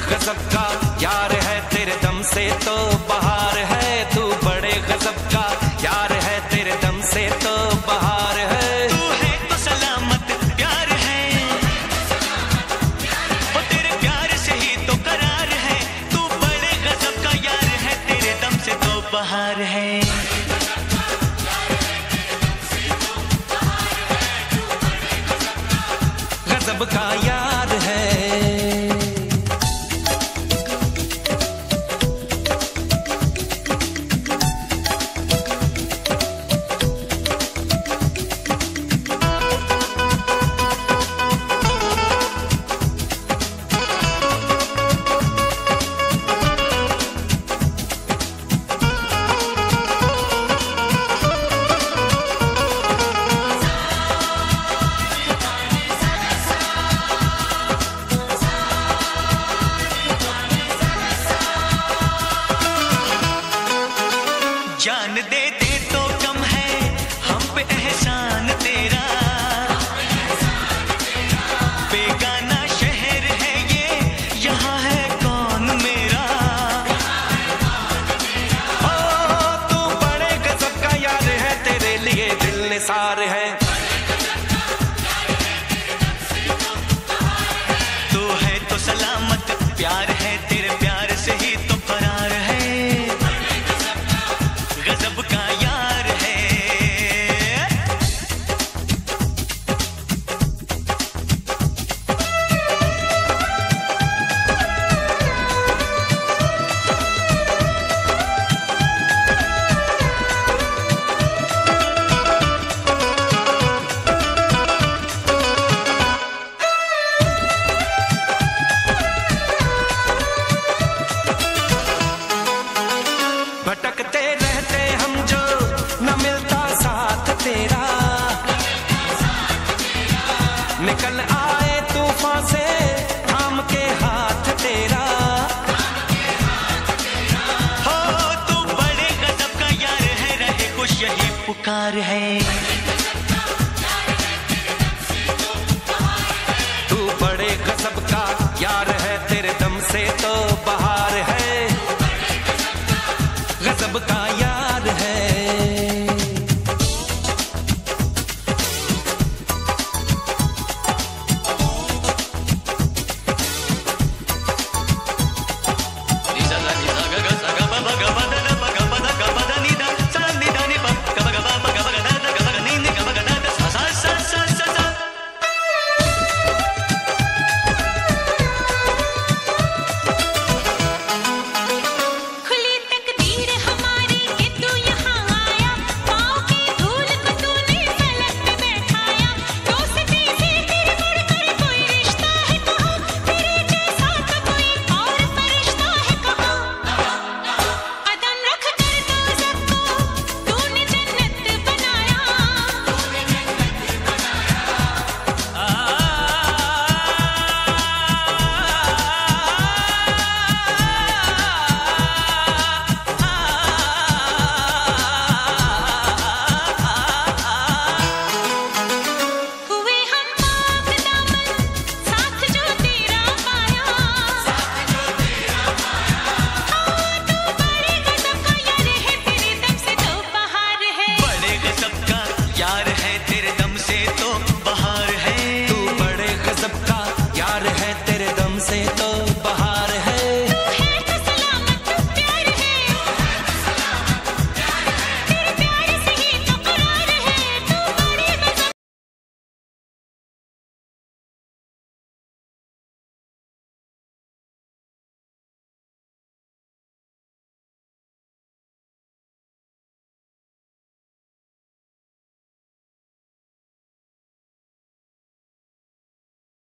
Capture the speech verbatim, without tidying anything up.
गजब का यार है, तेरे दम से तो बहार है। तू बड़े गजब का यार है, तेरे दम से तो बहार है। तू है तो सलामत प्यार है, वो तेरे प्यार से ही तो करार है। तू बड़े गजब का यार है, तेरे दम से तो बहार है। गजब का यार है। जान दे दे तो कम है हम पे एहसान तेरा, बेगाना शहर है ये, यहाँ है कौन मेरा। ओ तू बड़े गजब का यार है, तेरे लिए दिल निसार है। तू है तो सलामत प्यार है, तेरे प्यार से ही तो फरार है। गजब का यार है। भटकते रहते हम जो, न मिलता साथ तेरा। निकल आए तूफान से थाम के हाथ तेरा। हो तू बड़े गजब का यार है, रहे खुश यही पुकार है।